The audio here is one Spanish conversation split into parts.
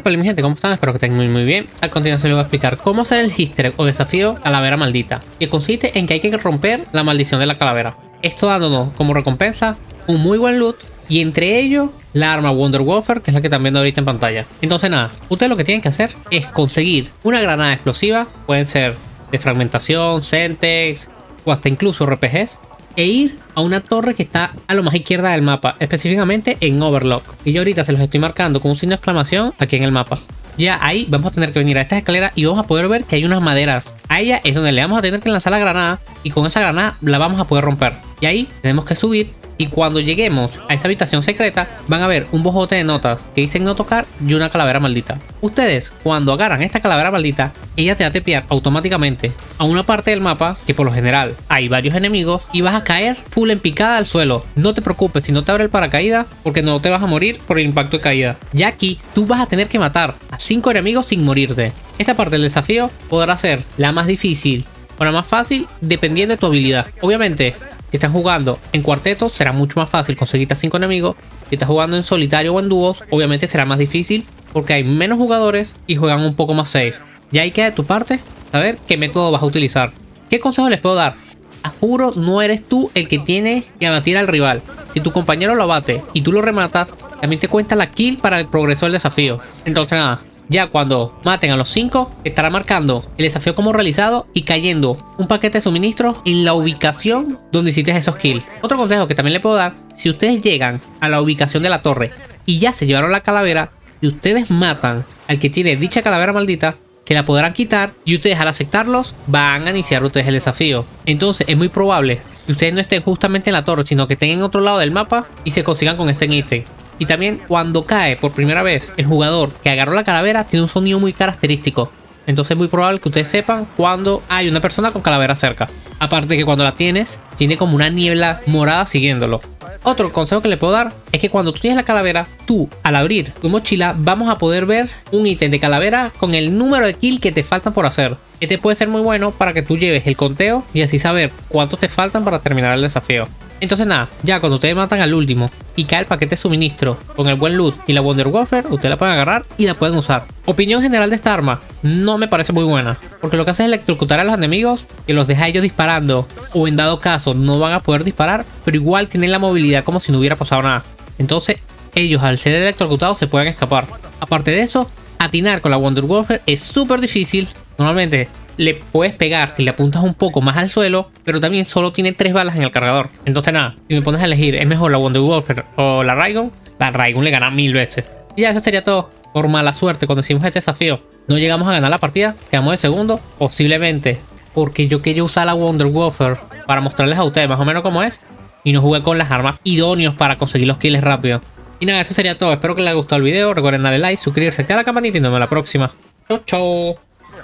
Miércoles, mi gente, ¿cómo están? Espero que estén muy bien. A continuación les voy a explicar cómo hacer el easter egg o desafío Calavera Maldita, que consiste en que hay que romper la maldición de la calavera. Esto dándonos como recompensa un muy buen loot y entre ellos la arma Wonder Wafer, que es la que están viendo ahorita en pantalla. Entonces nada, ustedes lo que tienen que hacer es conseguir una granada explosiva, pueden ser de fragmentación, Sentex o hasta incluso RPGs, e ir a una torre que está a lo más izquierda del mapa, específicamente en Overlock. Y yo ahorita se los estoy marcando con un signo de exclamación aquí en el mapa. Ya ahí vamos a tener que venir a estas escaleras y vamos a poder ver que hay unas maderas. A ella es donde le vamos a tener que lanzar la granada y con esa granada la vamos a poder romper. Y ahí tenemos que subir y cuando lleguemos a esa habitación secreta van a ver un bojote de notas que dicen no tocar y una calavera maldita. Ustedes cuando agarran esta calavera maldita, ella te va a tepear automáticamente a una parte del mapa que por lo general hay varios enemigos y vas a caer full en picada al suelo. No te preocupes si no te abre el paracaídas porque no te vas a morir por el impacto de caída. Ya aquí tú vas a tener que matar a 5 enemigos sin morirte. Esta parte del desafío podrá ser la más difícil o la más fácil dependiendo de tu habilidad. Obviamente si estás jugando en cuarteto será mucho más fácil conseguirte a 5 enemigos. Si estás jugando en solitario o en dúos, obviamente será más difícil porque hay menos jugadores y juegan un poco más safe. Ya ahí queda de tu parte saber qué método vas a utilizar. ¿Qué consejo les puedo dar? A juro, no eres tú el que tiene que abatir al rival. Si tu compañero lo abate y tú lo rematas, también te cuenta la kill para el progreso del desafío. Entonces nada, ya cuando maten a los 5, estará marcando el desafío como realizado y cayendo un paquete de suministros en la ubicación donde hiciste esos kills. Otro consejo que también le puedo dar, si ustedes llegan a la ubicación de la torre y ya se llevaron la calavera y ustedes matan al que tiene dicha calavera maldita, que la podrán quitar y ustedes al aceptarlos van a iniciar ustedes el desafío. Entonces es muy probable que ustedes no estén justamente en la torre, sino que estén en otro lado del mapa y se consigan con este ítem. Y también cuando cae por primera vez el jugador que agarró la calavera tiene un sonido muy característico. Entonces es muy probable que ustedes sepan cuando hay una persona con calavera cerca. Aparte que cuando la tienes, tiene como una niebla morada siguiéndolo. Otro consejo que le puedo dar es que cuando tú tienes la calavera, tú al abrir tu mochila vamos a poder ver un ítem de calavera con el número de kills que te faltan por hacer. Este puede ser muy bueno para que tú lleves el conteo y así saber cuántos te faltan para terminar el desafío. Entonces nada, ya cuando ustedes matan al último y cae el paquete de suministro con el buen loot y la Wonder Wafer, ustedes la pueden agarrar y la pueden usar. Opinión general de esta arma, no me parece muy buena, porque lo que hace es electrocutar a los enemigos, que los deja ellos disparando, o en dado caso no van a poder disparar, pero igual tienen la movilidad como si no hubiera pasado nada. Entonces ellos al ser electrocutados se pueden escapar. Aparte de eso, atinar con la Wonder Wafer es súper difícil. Normalmente le puedes pegar si le apuntas un poco más al suelo, pero también solo tiene 3 balas en el cargador. Entonces nada, si me pones a elegir es mejor la Wonder Wafer o la Raygun le gana 1000 veces. Y ya eso sería todo. Por mala suerte cuando hicimos este desafío no llegamos a ganar la partida, quedamos de segundo, posiblemente porque yo quería usar la Wonder Wafer para mostrarles a ustedes más o menos cómo es y no jugué con las armas idóneas para conseguir los kills rápido. Y nada, eso sería todo. Espero que les haya gustado el video. Recuerden darle like, suscribirse, activar la campanita y nos vemos la próxima. Chau, chau.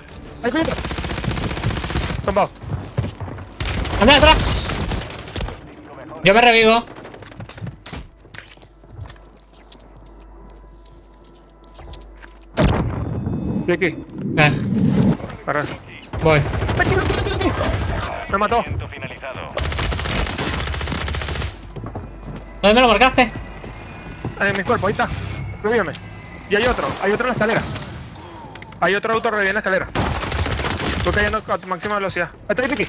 Tumbado. ¡Anda atrás! Yo me revivo. Estoy aquí. Para eso. Voy. Me mató. ¿Dónde me lo marcaste? En mi cuerpo, ahí está. Revívame. Y hay otro en la escalera. Hay otro auto reviviendo en la escalera. Estoy cayendo a tu máxima velocidad. Está ahí, Piki.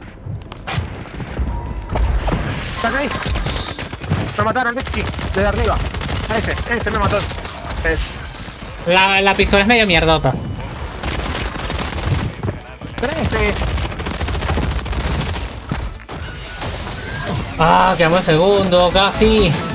¿Están ahí? Me mataron, Piki. Desde arriba. Ese me mató. La pistola es medio mierdota. 13. Ah, quedamos en segundo, casi.